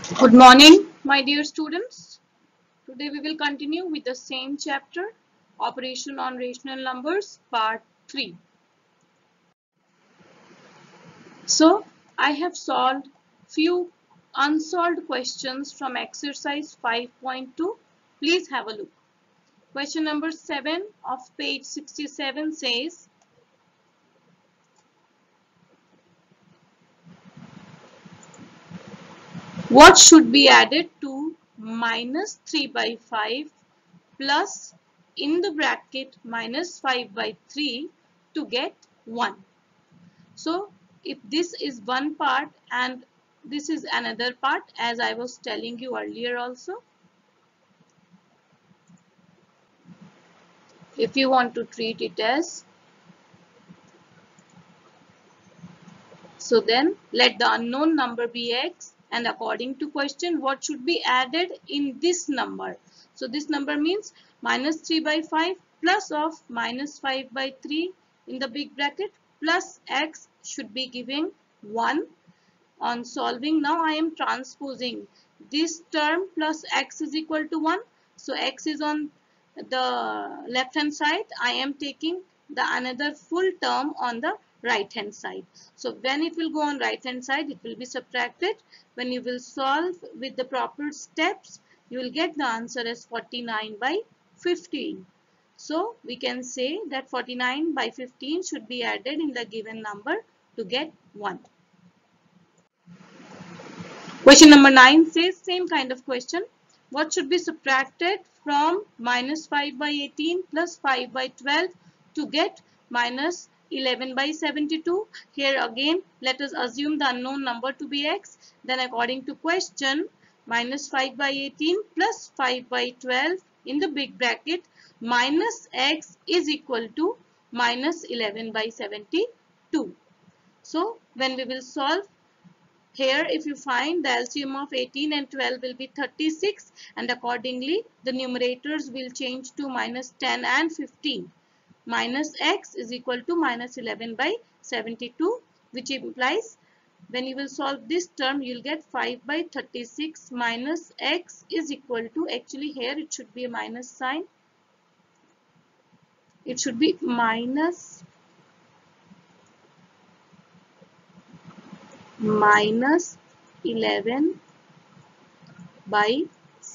Good morning, my dear students. Today we will continue with the same chapter, Operation on Rational Numbers, Part 3. So, I have solved few unsolved questions from exercise 5.2. Please have a look. Question number 7 of page 67 says, what should be added to minus 3 by 5 plus in the bracket minus 5 by 3 to get 1. So if this is one part and this is another part, as I was telling you earlier also, if you want to treat it as, so then let the unknown number be x, and according to question, what should be added in this number? So this number means minus 3 by 5 plus of minus 5 by 3 in the big bracket plus x should be giving 1. On solving, now I am transposing this term plus x is equal to 1. So x is on the left hand side. I am taking the another full term on the right hand side. So when it will go on right hand side, it will be subtracted. When you will solve with the proper steps, you will get the answer as 49 by 15. So we can say that 49 by 15 should be added in the given number to get 1. Question number 9 says same kind of question. What should be subtracted from minus 5 by 18 plus 5 by 12 to get minus 11 by 72? Here again, let us assume the unknown number to be x. Then according to question, minus 5 by 18 plus 5 by 12 in the big bracket minus x is equal to minus 11 by 72. So when we will solve, here if you find the LCM of 18 and 12 will be 36, and accordingly the numerators will change to minus 10 and 15. Minus x is equal to minus 11 by 72, which implies when you will solve this term, you will get 5 by 36 minus x is equal to, actually here it should be a minus sign. It should be minus 11 by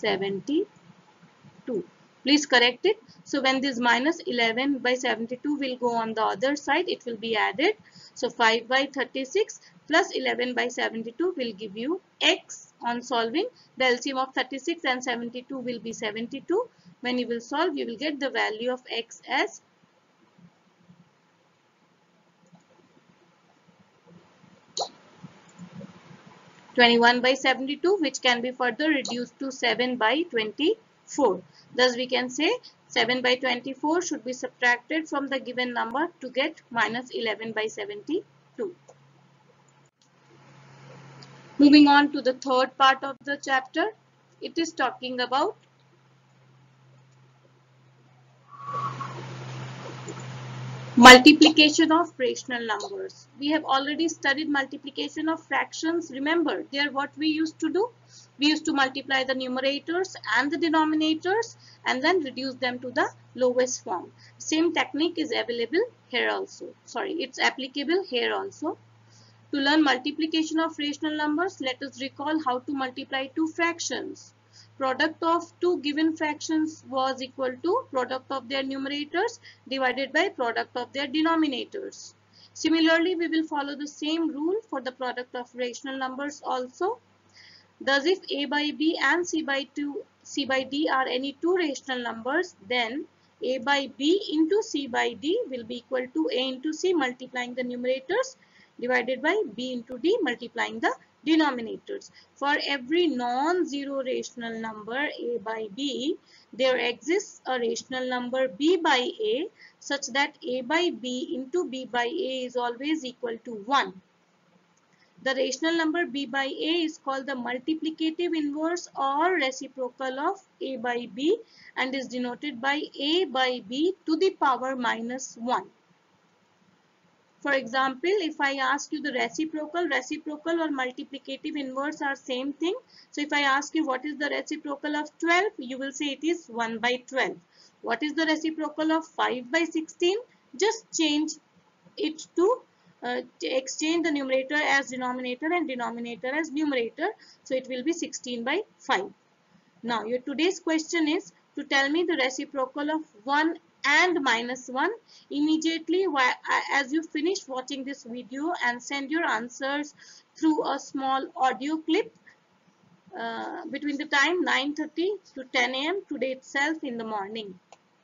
72. Please correct it. So when this minus 11 by 72 will go on the other side, it will be added. So 5 by 36 plus 11 by 72 will give you x. On solving, the LCM of 36 and 72 will be 72. When you will solve, you will get the value of x as 21 by 72, which can be further reduced to 7 by 24. Thus we can say 7 by 24 should be subtracted from the given number to get minus 11 by 72. Moving on to the third part of the chapter, it is talking about multiplication of rational numbers. We have already studied multiplication of fractions. Remember, there what we used to do? We used to multiply the numerators and the denominators and then reduce them to the lowest form. Same technique is available here also. Sorry, it's applicable here also. To learn multiplication of rational numbers, let us recall how to multiply two fractions. Product of two given fractions was equal to product of their numerators divided by product of their denominators. Similarly, we will follow the same rule for the product of rational numbers also. Thus, if a by b and c by d are any two rational numbers, then a by b into c by d will be equal to a into c multiplying the numerators divided by b into d multiplying the denominators. For every non-zero rational number a by b, there exists a rational number b by a such that a by b into b by a is always equal to 1. The rational number b by a is called the multiplicative inverse or reciprocal of a by b and is denoted by a by b to the power minus 1. For example, if I ask you the reciprocal or multiplicative inverse are same thing. So if I ask you what is the reciprocal of 12, you will say it is 1 by 12. What is the reciprocal of 5 by 16? Just change it to exchange the numerator as denominator and denominator as numerator. So it will be 16 by 5. Now your today's question is to tell me the reciprocal of 1 and minus 1. Immediately as you finish watching this video and send your answers through a small audio clip between the time 9:30 to 10 a.m. today itself in the morning.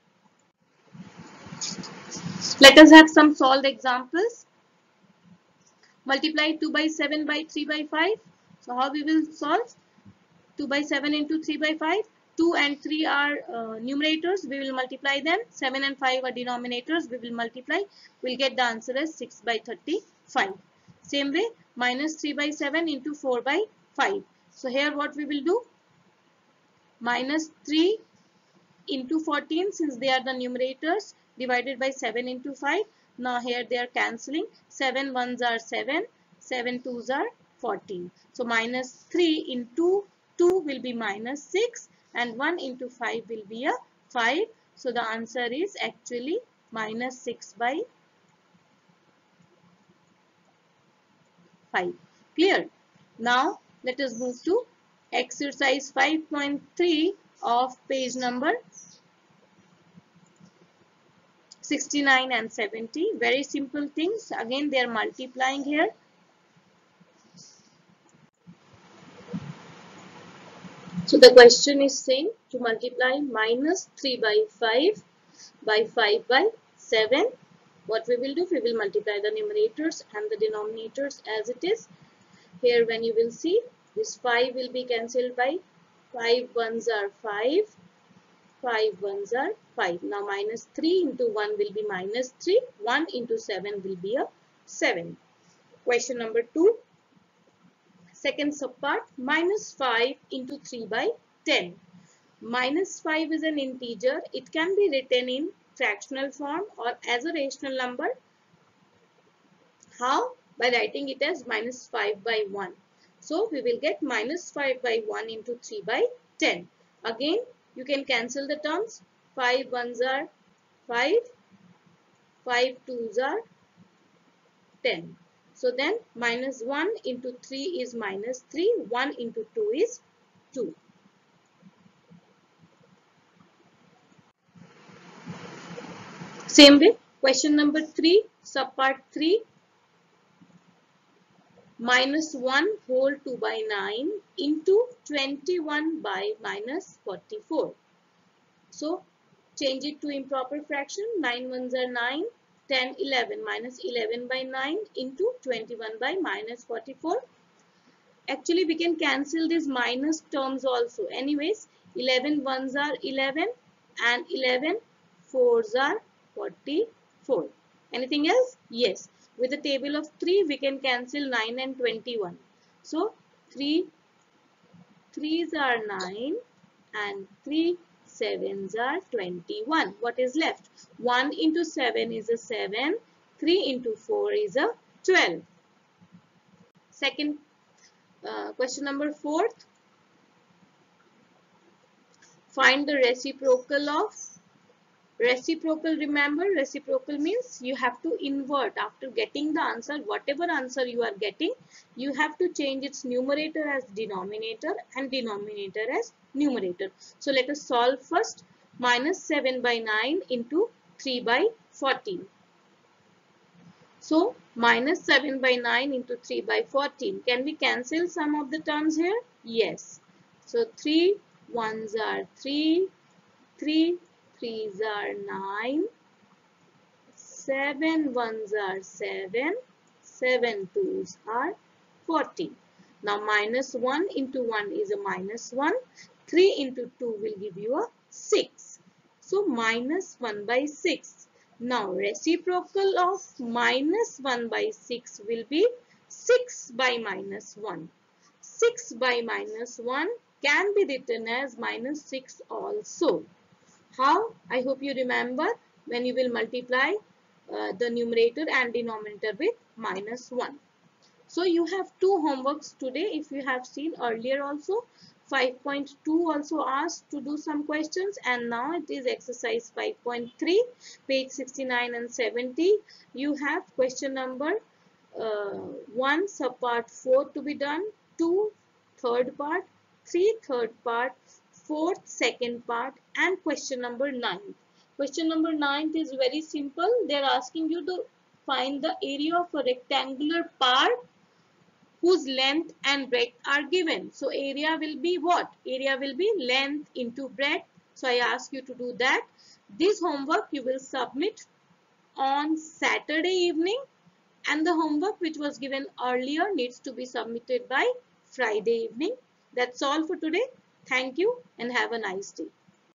Let us have some solved examples. Multiply 2 by 7 by 3 by 5. So how we will solve? 2 by 7 into 3 by 5. 2 and 3 are numerators. We will multiply them. 7 and 5 are denominators. We will multiply. We'll get the answer as 6 by 35. Same way, minus 3 by 7 into 4 by 5. So here what we will do? Minus 3 into 14, since they are the numerators, divided by 7 into 5. Now here they are cancelling. 7 ones are 7. 7 twos are 14. So minus 3 into 2 will be minus 6 and 1 into 5 will be a 5. So the answer is actually minus 6 by 5. Clear? Now let us move to exercise 5.3 of page number 69 and 70. Very simple things. Again they are multiplying here. So the question is saying to multiply minus 3 by 5 by 5 by 7. What we will do? We will multiply the numerators and the denominators as it is. Here when you will see, this 5 will be cancelled by 5 ones are 5. 5 ones are 5. Now minus 3 into 1 will be minus 3. 1 into 7 will be a 7. Question number 2. Second subpart, minus 5 into 3 by 10. Minus 5 is an integer. It can be written in fractional form or as a rational number. How? By writing it as minus 5 by 1. So we will get minus 5 by 1 into 3 by 10. Again, you can cancel the terms. 5 ones are 5. 5 twos are 10. So then minus 1 into 3 is minus 3. 1 into 2 is 2. Same way, question number 3, subpart 3. Minus 1 whole 2 by 9 into 21 by minus 44. So change it to improper fraction. 9 ones are 9. 10, 11, minus 11 by 9 into 21 by minus 44. Actually, we can cancel these minus terms also. Anyways, 11 ones are 11 and 11 fours are 44. Anything else? Yes. With the table of 3, we can cancel 9 and 21. So, 3 3s are 9 and 3 7s are 21. What is left? 1 into 7 is a 7. 3 into 4 is a 12. Second question number 4. Find the reciprocal of reciprocal. Remember, reciprocal means you have to invert after getting the answer. Whatever answer you are getting, you have to change its numerator as denominator and denominator as numerator. So let us solve first. Minus 7 by 9 into 3 by 14. So minus 7 by 9 into 3 by 14. Can we cancel some of the terms here? Yes. So 3 ones are 3. 3 3s are 9. 7 ones are 7. 7 twos are 14. Now minus 1 into 1 is a minus 1. 3 into 2 will give you a 6. So minus 1 by 6. Now reciprocal of minus 1 by 6 will be 6 by minus 1. 6 by minus 1 can be written as minus 6 also. How? I hope you remember when you will multiply the numerator and denominator with -1. So you have two homeworks today. If you have seen earlier also, 5.2 also asked to do some questions, and now it is exercise 5.3, page 69 and 70. You have question number 1 subpart 4 to be done, 2 third part, 3 third part, 4 second part, and question number 9. Question number 9 is very simple. They are asking you to find the area of a rectangular part whose length and breadth are given. So area will be what? Area will be length into breadth. So I ask you to do that. This homework you will submit on Saturday evening, and the homework which was given earlier needs to be submitted by Friday evening. That's all for today. Thank you and have a nice day.